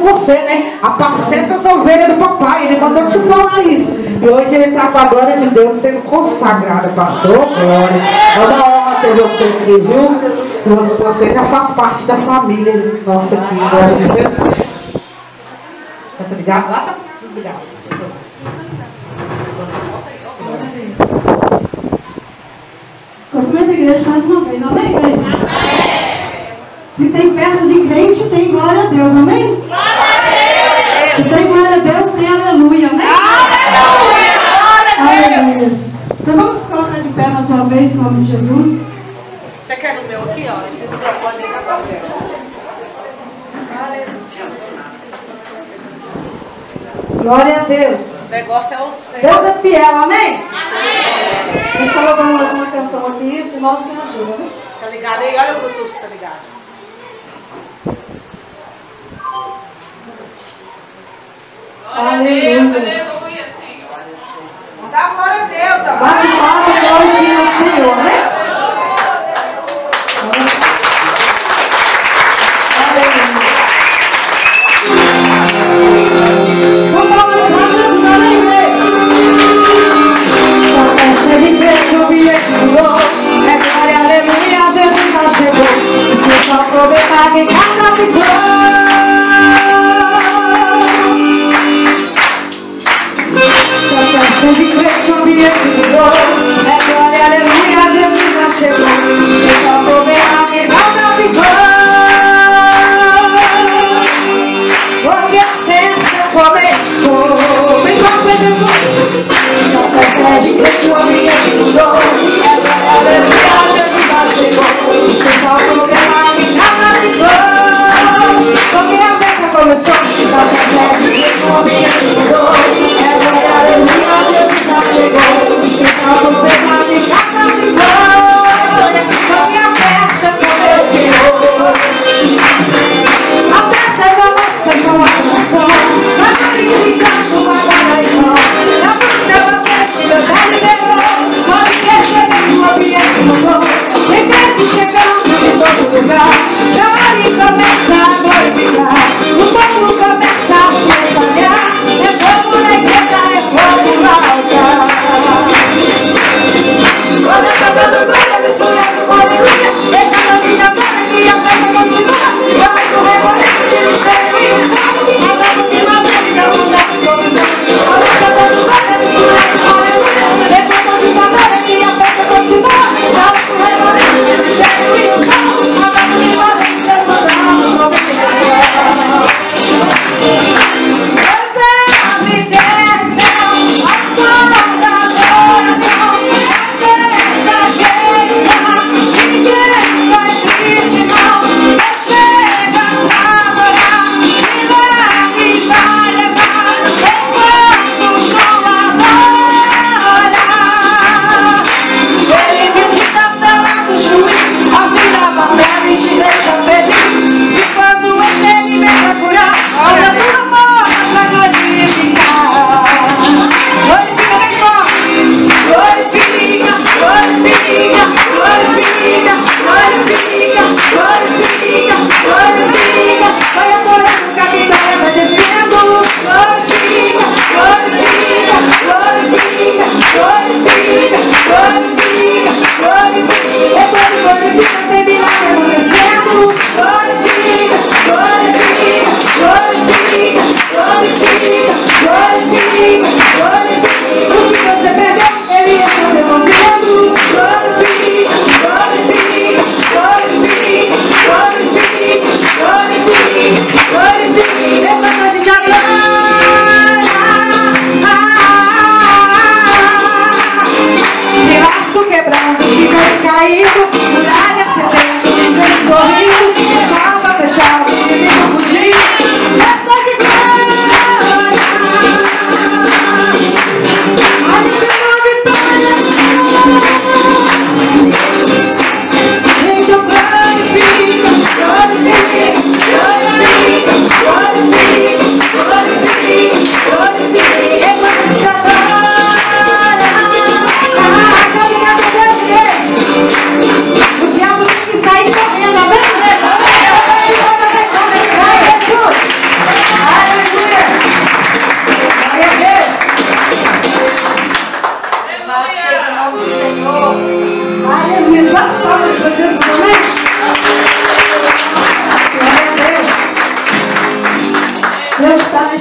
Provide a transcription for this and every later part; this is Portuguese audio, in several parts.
você, né? Apacenta as ovelhas do papai. Ele mandou te falar isso. E hoje ele está com a glória de Deus sendo consagrado, pastor. Glória. É uma honra ter você aqui, viu? Você já faz parte da família nossa aqui. Glória de Deus. Tá ligado? Lá tá ligado. Cumprimento a igreja mais uma vez, amém, igreja? Amém. Se tem festa de crente, tem glória a Deus, amém? Glória a Deus. Se tem glória a Deus, tem aleluia, amém? Aleluia! Glória a Deus! Então vamos colocar de pé mais uma vez, em nome de Jesus. Você quer o meu aqui, ó? Esse microfone aí tá aberto. Glória a Deus. O negócio é o seu. Deus é fiel, amém? Amém. Nós colocamos mais uma canção aqui, os irmãos me ajudam, né? Tá ligado aí? Olha o Bluetooth, tá ligado? Aleluia. Vamos dar glória a Deus, amor. Bate palma e glorifica o Senhor, né? Aproveitar que cada ficou.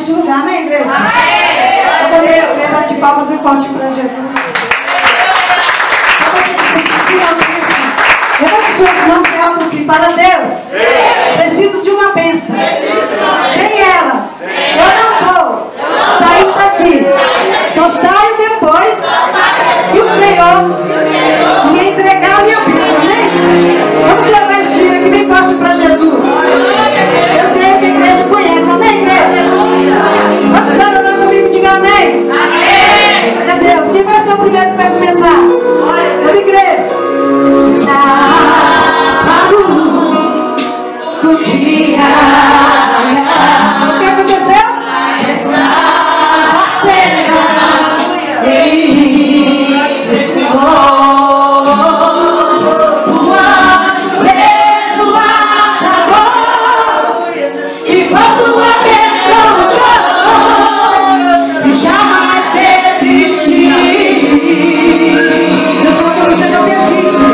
neste lugar, amém, igreja? Eu vou levar de palmas e forte para Jesus. Levante suas mãos para alto assim, para Deus. Preciso de uma bênção. Sem ela, eu não vou sair daqui. Só saio depois que o Senhor me entregar a minha bênção, amém? Vamos levar esse dia aqui bem forte para Jesus. Eu creio que a igreja conhece, amém, igreja? Vamos estar orando comigo, diga amém. Amém. Olha Deus, quem vai ser o primeiro que vai começar? Vamos, igreja. O dia. O que aconteceu? Está cena em Senhor. O anjo preso acabou e por sua bênção e jamais desistir. Eu só que você não desiste.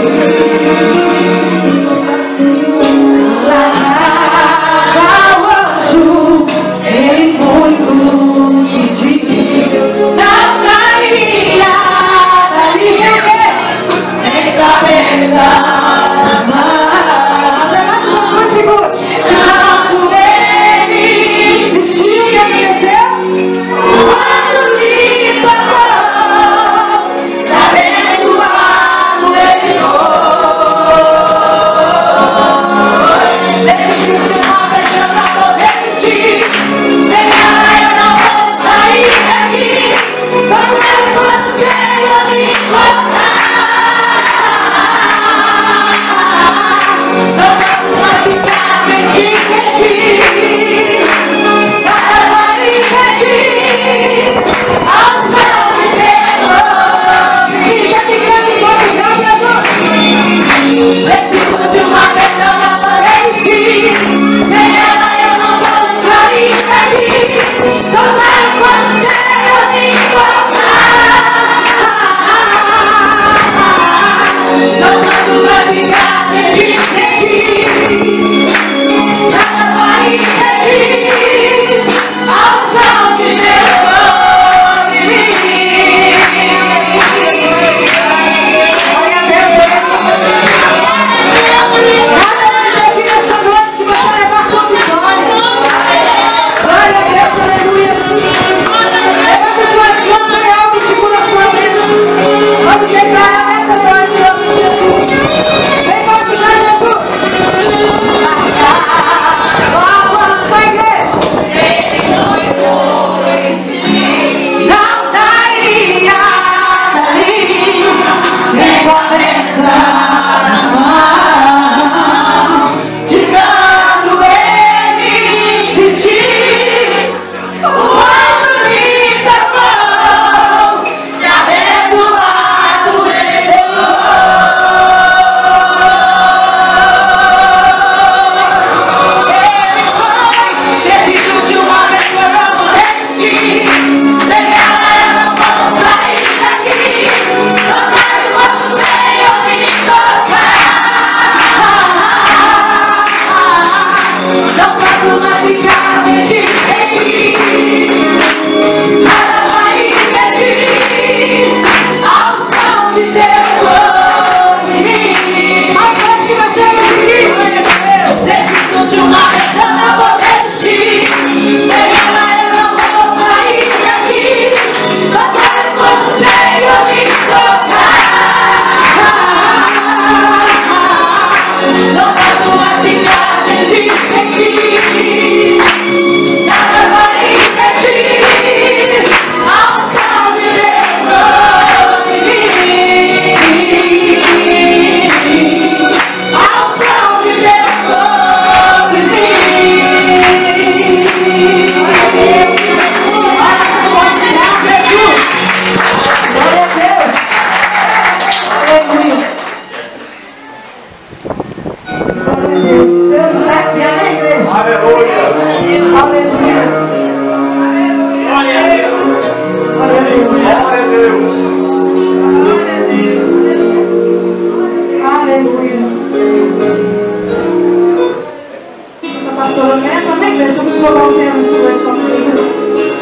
pastora Neta, amém, igreja? Vamos louvar o Senhor nesse lugar de nome de Jesus.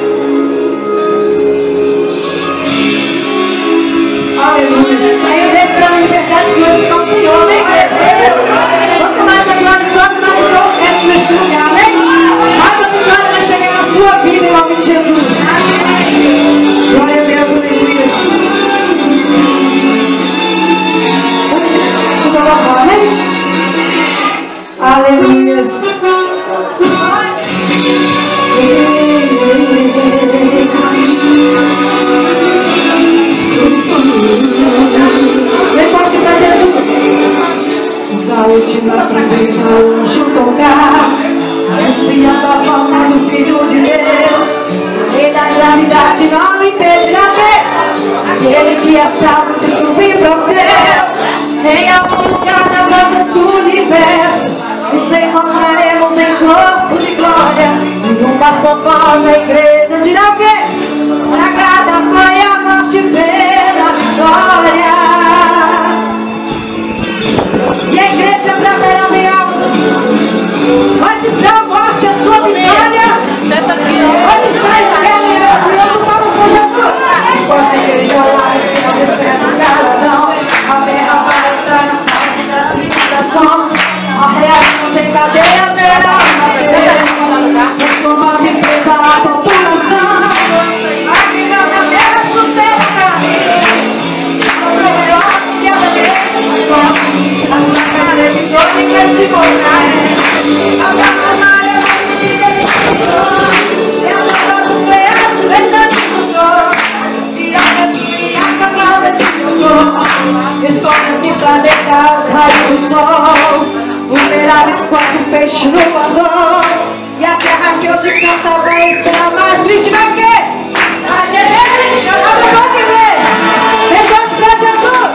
Aleluia. Saiu desse da liberdade, glorificar o Senhor, amém, igreja? Quanto mais a glória sobe, mais o povo desce neste lugar, amém? Mais a vitória vai chegar na sua vida, em nome de Jesus. Glória a Deus, aleluia. Te dou louvor, amém? Aleluia. Depois pra Jesus. Da última trombeta o anjo tocar, anunciando a volta do Filho de Deus. E da gravidade não impedirá aquele que é salvo de subir para o céu. Em algum lugar das asas do universo nos encontraremos em corpo de glória. E uma só voz a igreja dirá o quê? Sagrada foi a morte pela vitória. E a igreja bradará bem alto. Onde está a morte, a sua vitória? Onde está a inferno? E vamos com Jesus. Enquanto a igreja lá em céu descendo o galadão, a terra vai entrar na fase da tribulação. A reação sem cadeia geral, transformando em presa a população. A vida da terra supera o melhor que as vezes as placas levitou e que se voltar. A placa de destruição, essa frase foi a verdade do dor. Irá destruir a camada de Deus. Esconde-se pra deitar os raios do sol. Vulneráveis quanto um peixe no anzol. E a terra que hoje canta vai estar mais triste. Vai o quê? A gente chorava com a igreja. Responde pra Jesus.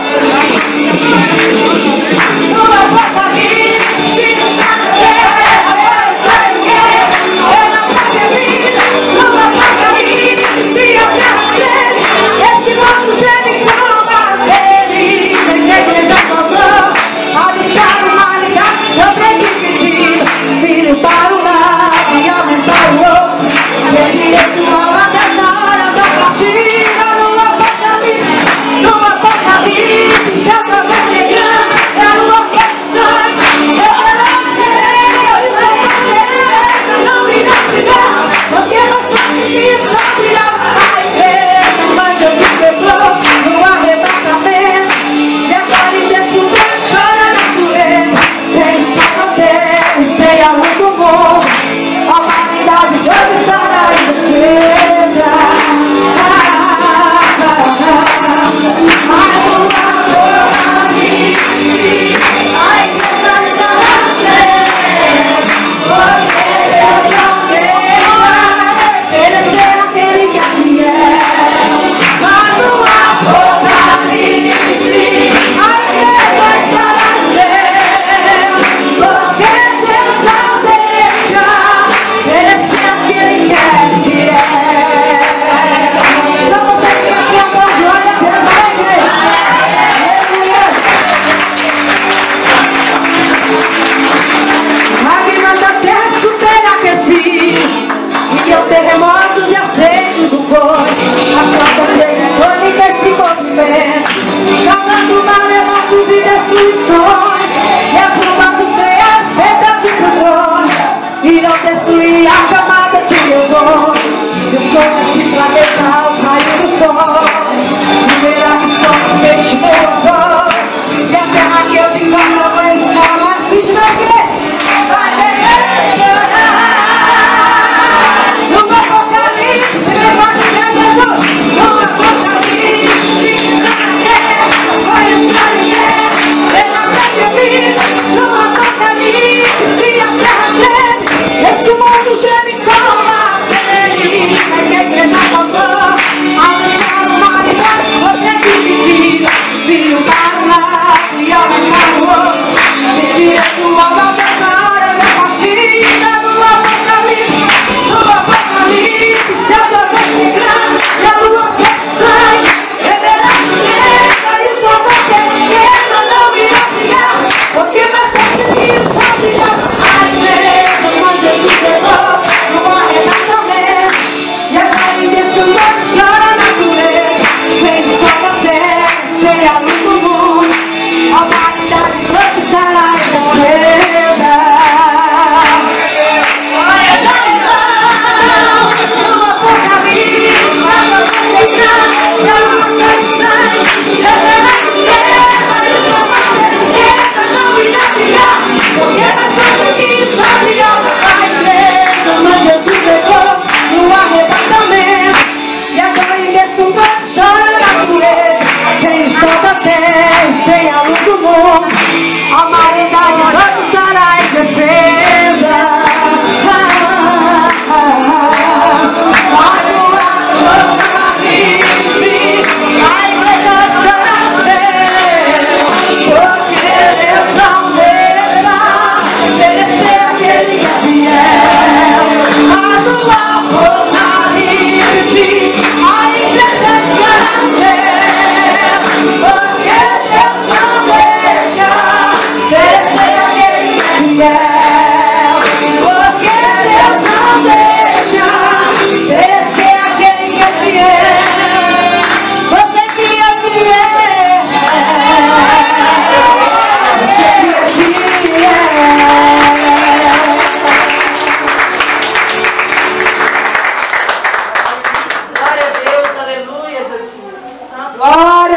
Numa apocalipse, se está na terra, agora está em guerra. Eu não quero vida. Numa apocalipse, se a terra dele, esse mundo geme como a dele. Nem a igreja causou a deixar uma ligada sobredividida. Filho para o lado e aumentar o outro. E é direito mal até na hora da partida.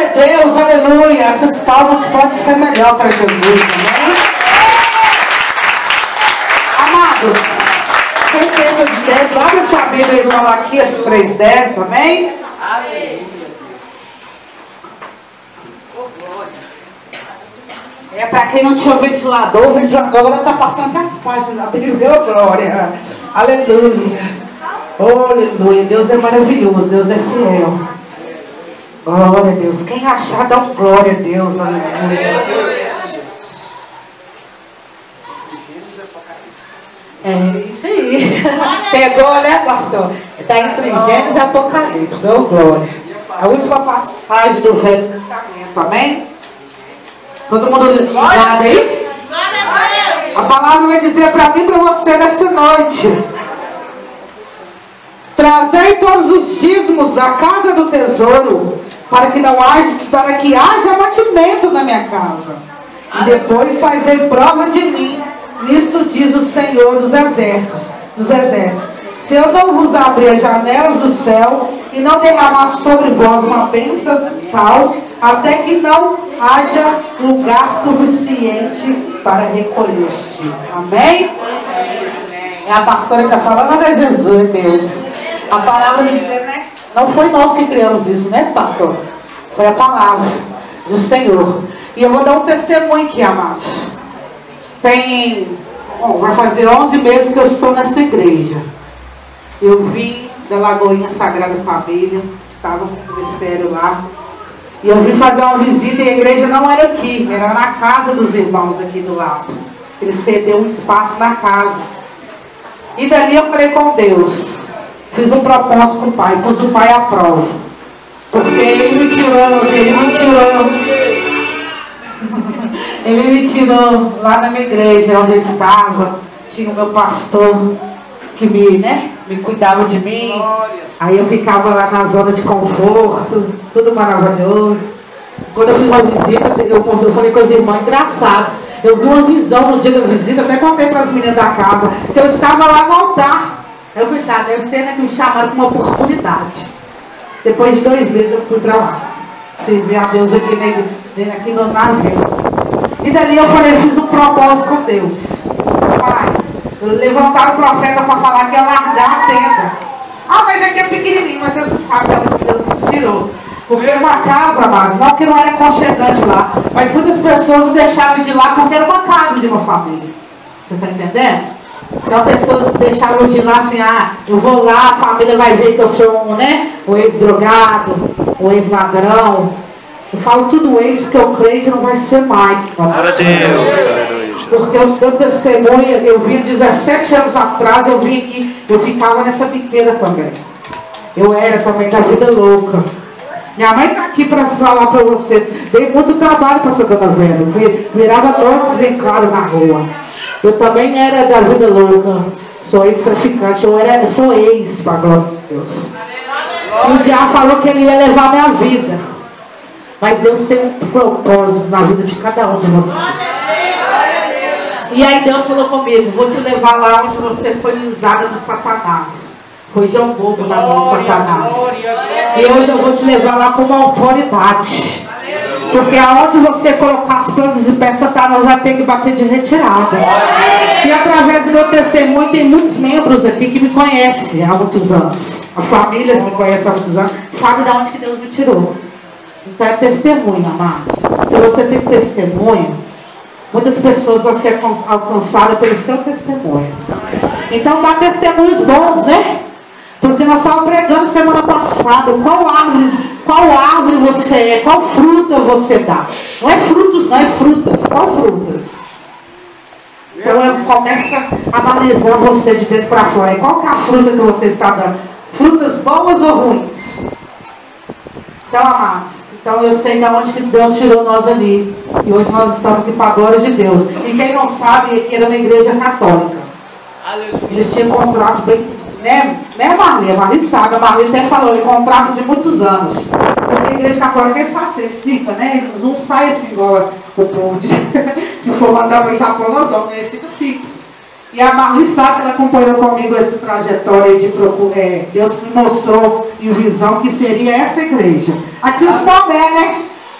a Deus, aleluia. Essas palmas podem ser melhor para Jesus, amém? Amado, sem perda de tempo, abre sua Bíblia em Malaquias 3:10, amém? Amém. É para quem não tinha ventilador, o ventilador agora está passando as páginas da Bíblia, oh, glória, aleluia. Oh, aleluia, Deus é maravilhoso, Deus é fiel. Glória a Deus. Quem achar, dá um glória a Deus, aleluia. É isso aí. Pegou, né, pastor? Está entre Gênesis e Apocalipse, oh, glória. A última passagem do Velho Testamento, amém? Todo mundo ligado aí? A palavra vai dizer para mim e para você nessa noite: trazei todos os dízimos da casa do tesouro, para que haja mantimento na minha casa. E depois fazei prova de mim. Nisto diz o Senhor dos exércitos. Se eu não vos abrir as janelas do céu e não derramar sobre vós uma bênção tal, até que não haja lugar suficiente para recolher-te. Amém? É a pastora que está falando, é Jesus, é Deus. A palavra diz, né? Não foi nós que criamos isso, né, pastor? Foi a palavra do Senhor. E eu vou dar um testemunho aqui, amados. Vai fazer 11 meses que eu estou nessa igreja. Eu vim da Lagoinha Sagrada Família, estava no ministério lá. E eu vim fazer uma visita e a igreja não era aqui, era na casa dos irmãos aqui do lado. Ele cedeu um espaço na casa. E dali eu falei com Deus. Fiz um propósito com o Pai, pus o Pai à prova. Porque Ele me tirou lá na minha igreja, onde eu estava. Tinha o meu pastor que me cuidava de mim. Aí eu ficava lá na zona de conforto, tudo maravilhoso. Quando eu fiz uma visita, eu falei com as irmãs, engraçado. Eu vi uma visão no dia da visita, até contei para as meninas da casa, que eu estava lá no altar. Aí eu pensei, deve ser, né, que me chamaram para uma oportunidade. Depois de 2 meses eu fui para lá. Servir a Deus aqui no navio. E dali eu fiz um propósito com Deus. Pai, levantaram o profeta para falar que ia largar a tenda. Mas aqui é pequenininho, mas vocês não sabem onde Deus nos tirou. Porque era uma casa, amados, não que não era aconchegante lá, mas muitas pessoas não deixavam de ir lá porque era uma casa de uma família. Você está entendendo? Então pessoas deixavam de ir lá assim, eu vou lá, a família vai ver que eu sou um ex-drogado, um ex-ladrão. Eu falo tudo isso porque eu creio que não vai ser mais. Glória a Deus. Porque o meu testemunho, eu vim 17 anos atrás, eu vim aqui, eu ficava nessa biqueira também. Eu era também da vida louca. Minha mãe está aqui para falar para vocês. Dei muito trabalho para essa dona Vera. Virava noites em claro na rua. Eu também era da vida louca. Sou ex-traficante. Sou ex, para a glória de Deus. E o diabo falou que ele ia levar minha vida. Mas Deus tem um propósito na vida de cada um de vocês. E aí Deus falou comigo, vou te levar lá onde você foi usada do Satanás. Foi de um bobo na mão de Satanás. E hoje eu vou te levar lá com uma autoridade. Porque aonde você colocar as plantas de pé, Satanás vai ter que bater de retirada. E através do meu testemunho, tem muitos membros aqui que me conhecem há muitos anos. A família me conhece há muitos anos. Sabe de onde que Deus me tirou. Então é testemunho, amados. Se você tem testemunho, muitas pessoas vão ser alcançadas pelo seu testemunho. Então dá testemunhos bons, né? Porque nós estávamos pregando semana passada. Qual árvore você é? Qual fruta você dá? Não é frutos, não é frutas. Qual frutas? Então eu começo a analisar você de dentro para fora. E qual que é a fruta que você está dando? Frutas boas ou ruins? Então, amados, eu sei de onde que Deus tirou nós ali. E hoje nós estamos aqui para a glória de Deus. E quem não sabe, aqui era uma igreja católica. Eles tinham contrato bem... Né Marli? A Marli sabe. A Marli até falou, em contrato de muitos anos. Porque a igreja católica é eles ficam, né? Eles não saem assim igual o povo de... Se for mandar para o Japão, nós vamos, eles ficam fixos. E a Marli sabe que ela acompanhou comigo essa trajetória de Deus me mostrou em visão que seria essa igreja. A Tia Tomé, né?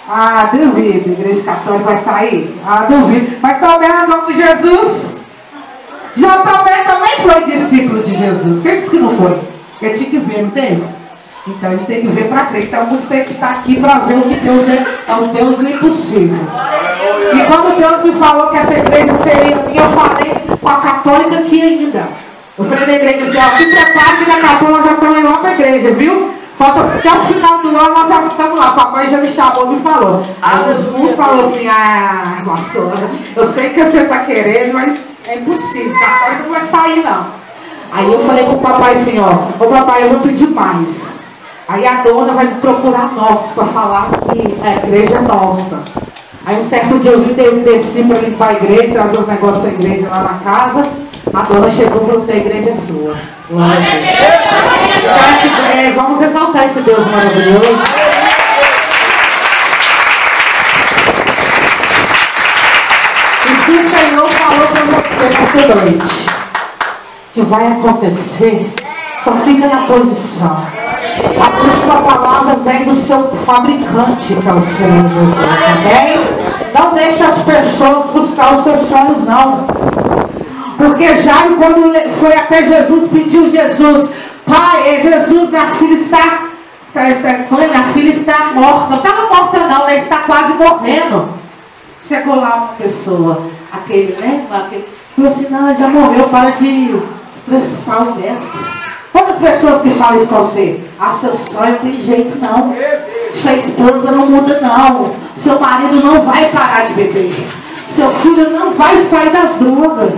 Ah, duvido, igreja católica vai sair? Ah, duvido. Mas também andou com Jesus. Já também foi discípulo de Jesus. Quem disse que não foi? Porque tinha que ver, não tem? Então ele tem que ver para crer. Então você tem que estar aqui para ver o que Deus é um Deus do impossível. E quando Deus me falou que essa igreja seria minha, eu falei com a católica aqui ainda. Eu falei na igreja assim, ó, se prepare que daqui a pouco nós já estamos indo lá para a igreja, viu? Falta até o final do ano, nós já estamos lá. Papai já me chamou e me falou. Uns falou assim, pastor, eu sei que você está querendo, mas é impossível, a católica não vai sair não. Aí eu falei com o papai assim, ó, ô papai, eu vou pedir mais. Aí a dona vai me procurar nós para falar que a igreja é nossa. Aí um certo dia eu desci para limpar a igreja, trazer os negócios para a igreja lá na casa. A dona chegou e falou assim, a igreja é sua. Glória a Deus. Então, vamos exaltar esse Deus maravilhoso. E se o Senhor falou para você nessa noite que vai acontecer, só fica na posição. A última palavra vem do seu fabricante, que é o Senhor Jesus, amém? Não deixe as pessoas buscar os seus sonhos, não. Porque Jairo, quando foi até Jesus, pediu Jesus, pai, Jesus, minha filha está morta. Não estava morta não, ela está quase morrendo. Chegou lá uma pessoa, aquele, falou assim, não, já morreu, para de estressar o mestre. Quantas pessoas que falam isso com você? Seu sonho não tem jeito não. Sua esposa não muda não. Seu marido não vai parar de beber. Seu filho não vai sair das drogas.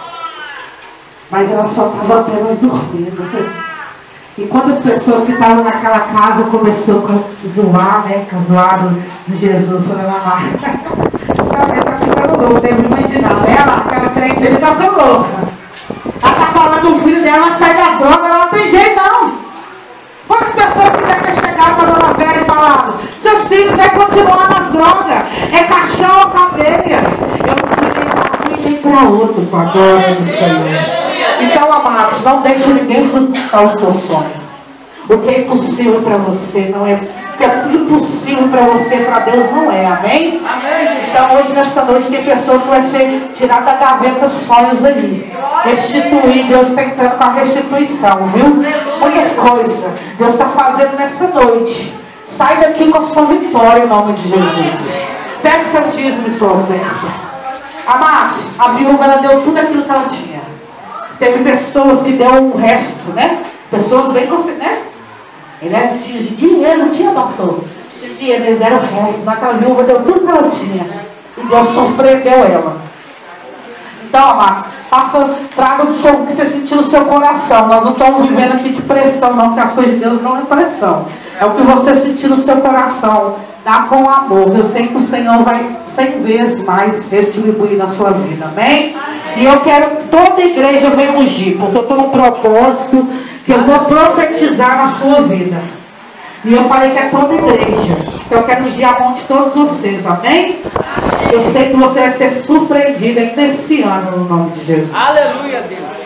Mas ela só estava apenas dormindo. E quantas pessoas que estavam naquela casa começou a zoar, com a zoada de Jesus, falando lá. Ela está ficando louca, deve imaginar. Ela, aquela crente, ele está ficando louca. Ela está falando do filho dela, sai das drogas, ela não tem jeito não. Quantas pessoas que devem chegar para a dona Vera e falar, seus filhos devem continuar nas drogas, é caixão ou cadeia. Eu não fui nem para um nem para outro, com a glória do Senhor. Então, amados, não deixe ninguém frustrar o seu sonho. O que é impossível para você não é. O que é impossível para você, para Deus não é. Amém? Amém? Então, hoje, nessa noite, tem pessoas que vai ser tirado da gaveta sonhos ali. Restituir. Deus está entrando com a restituição, viu? Muitas coisas Deus está fazendo nessa noite. Sai daqui com a sua vitória em nome de Jesus. Pega o seu dízimo e sua oferta. Amados, a viúva, ela deu tudo aquilo que ela tinha. Teve pessoas que deu um resto, né? Pessoas bem conscientes, né? Ele tinha dinheiro, não tinha, pastor. Tinha dinheiro, eles deram o resto. Naquela viúva deu tudo que ela tinha. E Deus surpreendeu ela. Então, amados, traga o que você sentiu no seu coração. Nós não estamos vivendo aqui de pressão, não, porque as coisas de Deus não é pressão. É o que você sentiu no seu coração. Dá com amor. Eu sei que o Senhor vai 100 vezes mais retribuir na sua vida. Amém? E eu quero que toda a igreja venha ungir, porque eu estou num propósito que eu vou profetizar na sua vida. E eu falei que é toda a igreja. Então eu quero ungir a mão de todos vocês. Amém? Eu sei que você vai ser surpreendido ainda esse ano, no nome de Jesus. Aleluia, Deus.